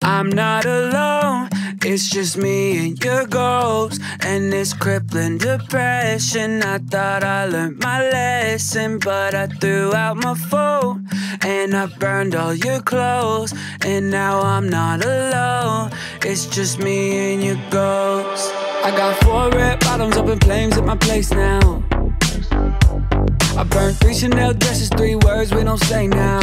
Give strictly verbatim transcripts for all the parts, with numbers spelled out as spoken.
I'm not alone, it's just me and your ghost. And this crippling depression, I thought I learned my lesson, but I threw out my phone and I burned all your clothes. And now I'm not alone, it's just me and your ghost. I got four red bottoms up in flames at my place now. I burned three Chanel dresses, three words we don't say now.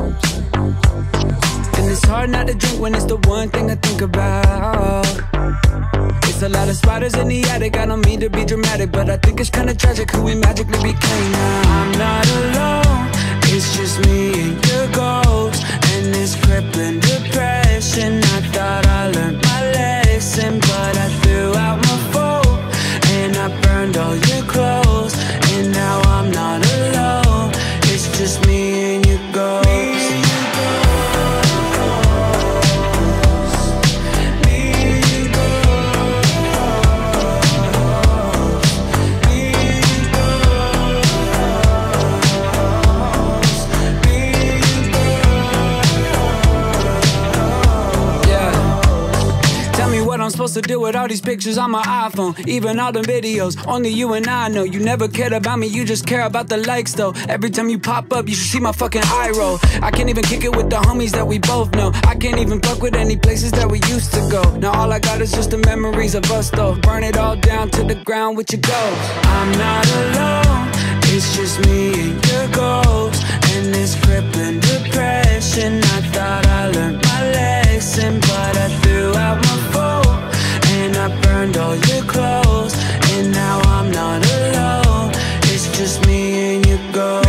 And it's hard not to drink when it's the one thing I think about. It's a lot of spiders in the attic, I don't mean to be dramatic, but I think it's kinda tragic who we magically became now. I'm not alone, it's just me and your ghost. And this crippling depression, I thought I learned my lesson, but I threw out my phone and I burned all your clothes. And now I'm not alone, it's just me and your ghost. I'm supposed to do with all these pictures on my iPhone, even all the videos. Only you and I know. You never cared about me, you just care about the likes though. Every time you pop up, you should see my fucking eye roll. I can't even kick it with the homies that we both know. I can't even fuck with any places that we used to go. Now all I got is just the memories of us though. Burn it all down to the ground with your ghost. I'm not alone, it's just me and your ghost. And this crippling depression, I thought I learned my lesson, but I threw out my phone and I burned all your clothes. And now I'm not alone, it's just me and your ghost.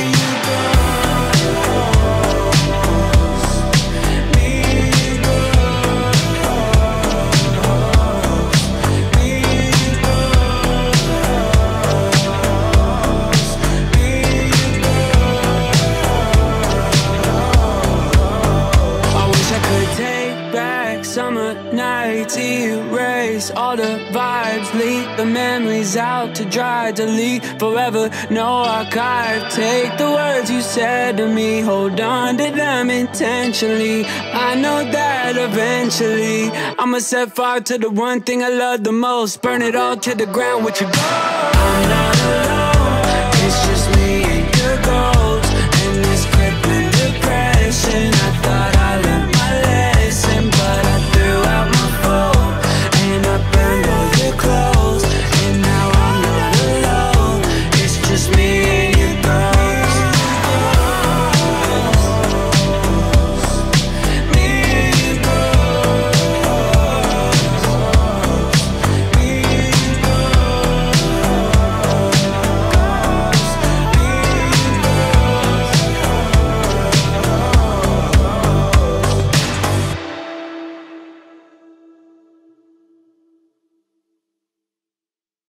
Summer nights, erase all the vibes, leave the memories out to dry, delete forever, no archive. Take the words you said to me, hold on to them intentionally. I know that eventually I'ma set fire to the one thing I love the most, burn it all to the ground with your ghost. I'm not alone.